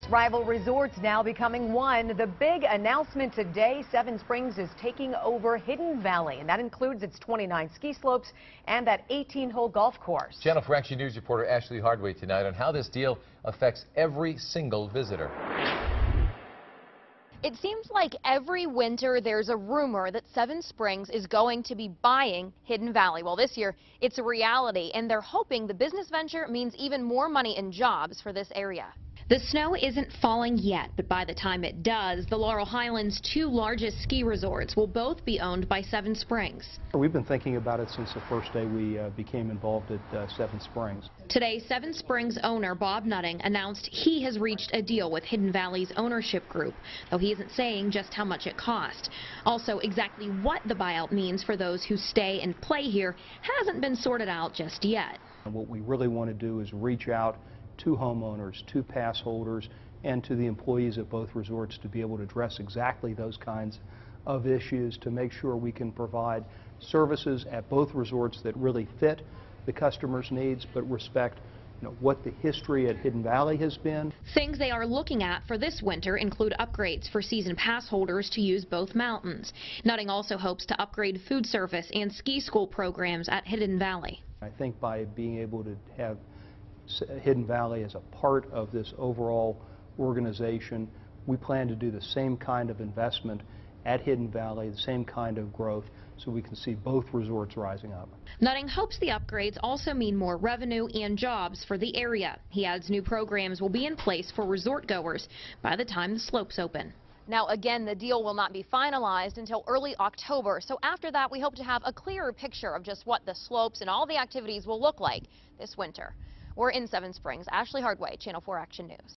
Rival resorts now becoming one. The big announcement today, Seven Springs is taking over Hidden Valley, and that includes its 29 ski slopes and that 18-hole golf course. Channel 4 Action News reporter Ashley Hardway tonight on how this deal affects every single visitor. It seems like every winter there's a rumor that Seven Springs is going to be buying Hidden Valley. Well, this year it's a reality, and they're hoping the business venture means even more money and jobs for this area. The snow isn't falling yet, but by the time it does, the Laurel Highlands' two largest ski resorts will both be owned by Seven Springs. We've been thinking about it since the first day we became involved at Seven Springs. Today, Seven Springs owner Bob Nutting announced he has reached a deal with Hidden Valley's ownership group, though he isn't saying just how much it cost. Also, exactly what the buyout means for those who stay and play here hasn't been sorted out just yet. What we really want to do is reach out to homeowners, to pass holders, and to the employees at both resorts to be able to address exactly those kinds of issues to make sure we can provide services at both resorts that really fit the customer's needs but respect what the history at Hidden Valley has been. Things they are looking at for this winter include upgrades for season pass holders to use both mountains. Nutting also hopes to upgrade food service and ski school programs at Hidden Valley. I think by being able to have Hidden Valley as a part of this overall organization, we plan to do the same kind of investment at Hidden Valley, the same kind of growth, so we can see both resorts rising up. Nutting hopes the upgrades also mean more revenue and jobs for the area. He adds new programs will be in place for resort goers by the time the slopes open. Now, again, the deal will not be finalized until early October, so after that we hope to have a clearer picture of just what the slopes and all the activities will look like this winter. We're in Seven Springs. Ashley Hardway, Channel 4 Action News.